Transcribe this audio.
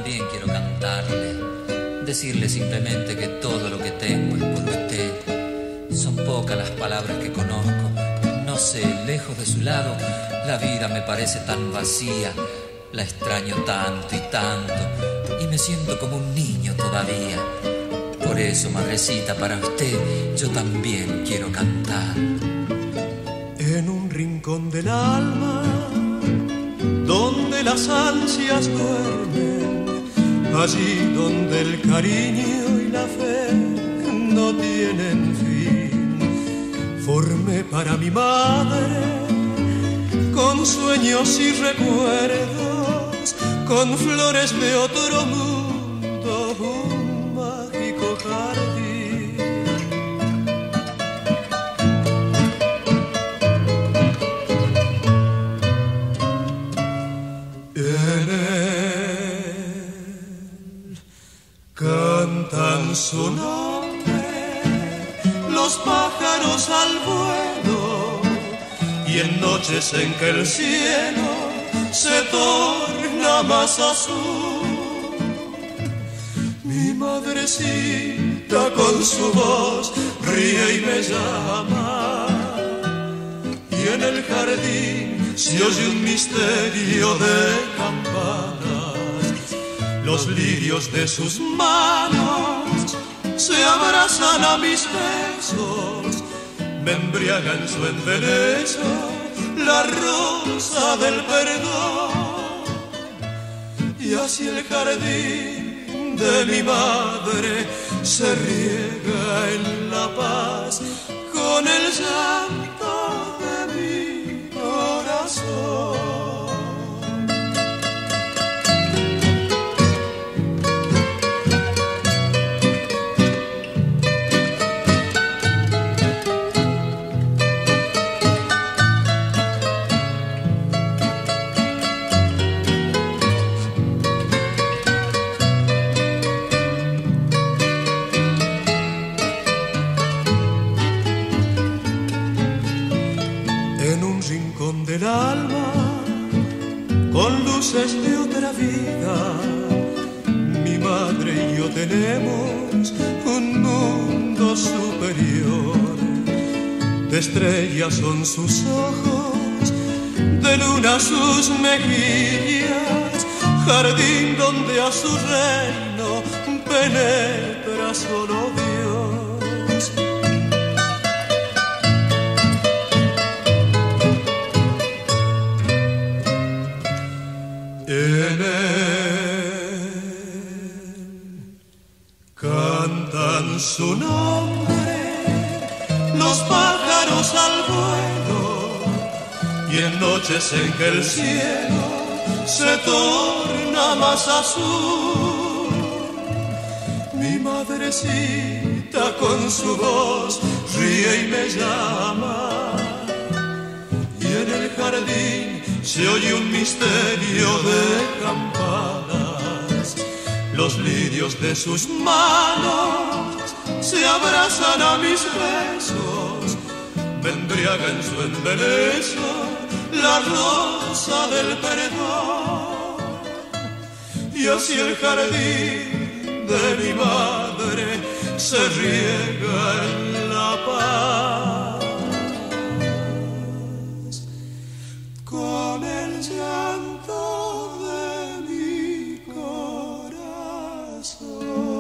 también quiero cantarle, decirle simplemente que todo lo que tengo es por usted. Son pocas las palabras que conozco, no sé, lejos de su lado, la vida me parece tan vacía. La extraño tanto y tanto, y me siento como un niño todavía. Por eso, madrecita, para usted yo también quiero cantar. En un rincón del alma, donde las ansias duermen, allí donde el cariño y la fe no tienen fin, formé para mi madre, con sueños y recuerdos, con flores de otro mundo, un mágico jardín. En él cantan su nombre los pájaros al vuelo, y en noches en que el cielo se torna más azul, mi madrecita con su voz ríe y me llama, y en el jardín se oye un misterio de campanas. Los lirios de sus manos se abrazan a mis besos, me embriaga en su enderezo la rosa del perdón, y así el jardín de mi madre se riega en la paz con el llanto de mi corazón. Del alma, con luces de otra vida, mi madre y yo tenemos un mundo superior. De estrellas son sus ojos, de luna sus mejillas, jardín donde a su reino penetra solo Dios. En él cantan su nombre los pájaros al vuelo, y en noches en que el cielo se torna más azul, mi madrecita con su voz ríe y me llama, y en el jardín se oye un misterio de campanas. Los lirios de sus manos se abrazan a mis besos, me embriaga en su enderezo la rosa del perdón, y así el jardín de mi madre se riega en la paz con el llanto de mi corazón.